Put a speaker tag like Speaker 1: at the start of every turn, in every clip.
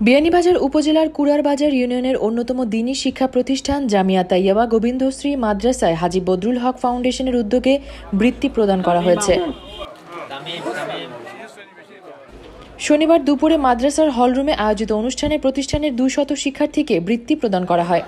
Speaker 1: বিয়ানীবাজার উপজেলার কুড়ারবাজার ইউনিয়নের অন্যতম দ্বীনী শিক্ষা প্রতিষ্ঠান জামিয়া তাইয়্যিবা গোবিন্দশ্রী মাদ্রাসায় হাজী বদরুল হক ফাউন্ডেশনের উদ্যোগে বৃত্তি প্রদান করা হয়েছে। শনিবার দুপুরে মাদ্রাসার হলরুমে আয়োজিত অনুষ্ঠানে প্রতিষ্ঠানের 200 শিক্ষার্থীকে বৃত্তি প্রদান করা হয়।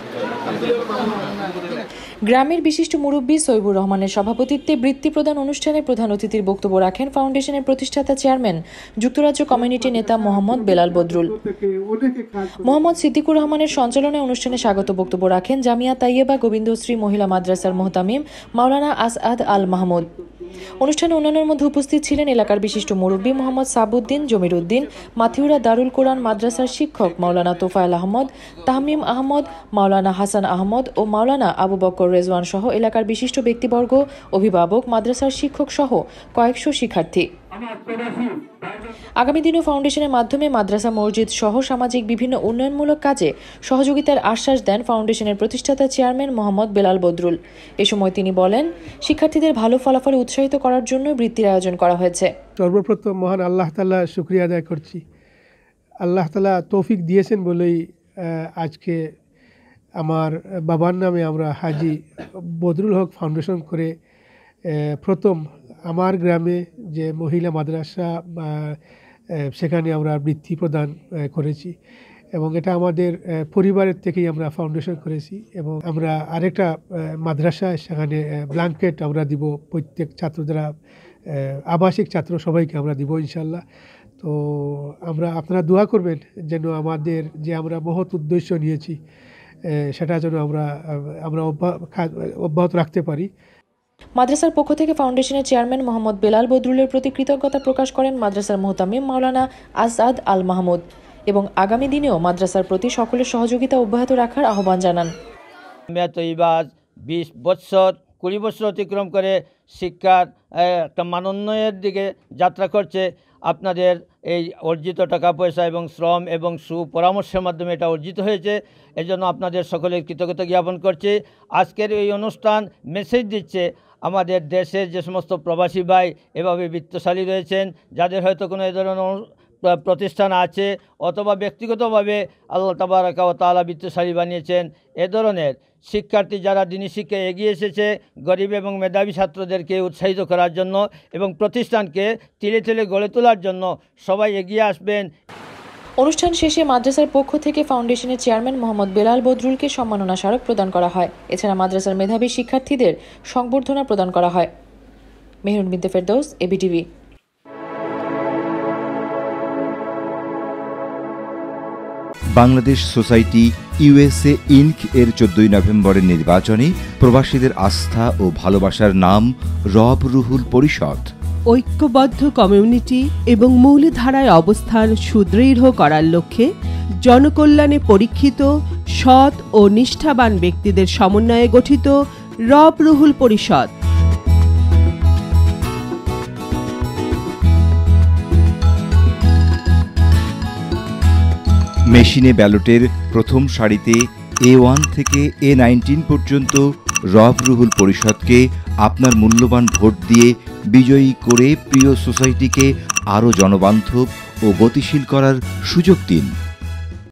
Speaker 1: গ্রামের বিশিষ্ট মুরব্বী সৈবুর রহমানের সভাপতিত্বে বৃত্তি প্রদান অনুষ্ঠানে প্রধান অতিথির বক্তব্য রাখেন ফাউন্ডেশনের প্রতিষ্ঠাতা চেয়ারম্যান যুক্তরাজ্য কমিউনিটি নেতা মোহাম্মদ বেলাল বদরুল। মোহাম্মদ সিদ্দিকুর রহমানের সঞ্চালনায় অনুষ্ঠানে স্বাগত বক্তব্য রাখেন জামিয়া তাইয়্যিবা গোবিন্দশ্রী মহিলা মাদ্রাসার মোহতামিম মাওলানা আসআদ আল মাহমুদ। অনুষ্ঠানে অন্যান্যের মধ্যে উপস্থিত ছিলেন এলাকার বিশিষ্ট মুরব্বী মোহাম্মদ সাবুদ্দিন জমির উদ্দিন, মাথিউরা দারুল কোরআন মাদ্রাসার শিক্ষক মাওলানা তোফায়েল আহমদ, তাহমিম আহমদ, মাওলানা হাসান আহমদ ও মাওলানা আবু বকর রেজওয়ান সহ এলাকার বিশিষ্ট ব্যক্তিবর্গ, অভিভাবক, মাদ্রাসার শিক্ষক সহ কয়েকশো শিক্ষার্থী। আগামী দিনে ফাউন্ডেশনের মাধ্যমে মাদ্রাসা, মসজিদ সহ সামাজিক বিভিন্ন উন্নয়নমূলক কাজে সহযোগিতার আশ্বাস দেন ফাউন্ডেশনের প্রতিষ্ঠাতা চেয়ারম্যান মোহাম্মদ বেলাল বদরুল। এ সময় তিনি বলেন, শিক্ষার্থীদের ভালো ফলাফলে উৎসাহিত করার জন্য বৃত্তির আয়োজন করা হয়েছে।
Speaker 2: সর্বপ্রথম মহান আল্লাহ তাআলা শুকরিয়া আদায় করছি। আল্লাহ তাআলা তৌফিক দিয়েছেন বলেই আজকে আমার বাবার নামে আমরা হাজী বদরুল হক ফাউন্ডেশন করে প্রথম আমার গ্রামে যে মহিলা মাদ্রাসা সেখানে আমরা বৃত্তি প্রদান করেছি এবং এটা আমাদের পরিবারের থেকেই আমরা ফাউন্ডেশন করেছি এবং আমরা আরেকটা মাদ্রাসায় সেখানে ব্ল্যাঙ্কেট আমরা দিব প্রত্যেক ছাত্র যারা আবাসিক ছাত্র সবাইকে আমরা দিব ইনশাল্লাহ। তো আপনারা দোয়া করবেন যেন আমাদের যে আমরা মহৎ উদ্দেশ্য নিয়েছি সেটা যেন আমরা অব্যাহত রাখতে পারি।
Speaker 1: মাদ্রাসার পক্ষ থেকে ফাউন্ডেশনের চেয়ারম্যান মোহাম্মদ বেলাল বদরুলের প্রতি কৃতজ্ঞতা প্রকাশ করেন মাদ্রাসার মোহতামিম মাওলানা আসআদ আল মাহমুদ এবং আগামী দিনেও মাদ্রাসার প্রতি সকলের সহযোগিতা অব্যাহত রাখার আহ্বান জানান।
Speaker 3: 20 বছর 20 বছর অতিক্রম করে শিক্ষার একটা মানোন্নয়নের দিকে যাত্রা করছে। আপনাদের এই অর্জিত টাকা পয়সা এবং শ্রম এবং সুপরামর্শের মাধ্যমে এটা অর্জিত হয়েছে। এজন্য আপনাদের সকলের কৃতজ্ঞতা জ্ঞাপন করছি। আজকের এই অনুষ্ঠান মেসেজ দিচ্ছে আমাদের দেশের যে সমস্ত প্রবাসী ভাই এভাবে বিত্তশালী রয়েছেন, যাদের হয়তো কোনো এই ধরনের প্রতিষ্ঠান আছে অথবা ব্যক্তিগতভাবে আল্লাহ তাবারাকা ওয়া তাআলা বিত্তশালী বানিয়েছেন, এ ধরনের শিক্ষার্থী যারা দ্বীনী শিক্ষায় এগিয়ে এসেছে, গরিব এবং মেধাবী ছাত্রদেরকে উৎসাহিত করার জন্য এবং প্রতিষ্ঠানকে তিলে তিলে গড়ে তোলার জন্য সবাই এগিয়ে আসবেন।
Speaker 1: অনুষ্ঠান শেষে মাদ্রাসার পক্ষ থেকে ফাউন্ডেশনের চেয়ারম্যান মোহাম্মদ বেলাল বদরুলকে সম্মাননা স্মারক প্রদান করা হয়। এছাড়া মাদ্রাসার মেধাবী শিক্ষার্থীদের সংবর্ধনা প্রদান করা হয়। Mehrun Binte Ferdous, ABtv।
Speaker 4: Bangladesh society USA Inc এর 14 নভেম্বরের নির্বাচনে প্রবাসীদের আস্থা ও ভালোবাসার নাম রব রুহুল পরিষদ।
Speaker 5: ঐক্যবদ্ধ কমিউনিটি এবং মূলধারায় অবস্থান সুদৃঢ় করার লক্ষ্যে জনকল্যাণে পরীক্ষিত সৎ ও নিষ্ঠাবান ব্যক্তিদের সমন্বয়ে গঠিত রব রুহুল পরিষদ।
Speaker 4: মেশিনে ব্যালটের প্রথম সারিতে A1 থেকে A19 পর্যন্ত রব রুহুল পরিষদকে আপনার মূল্যবান ভোট দিয়ে বিজয়ী করে প্রিয় সোসাইটিকে আরও জনবান্ধব ও গতিশীল করার সুযোগ দিন।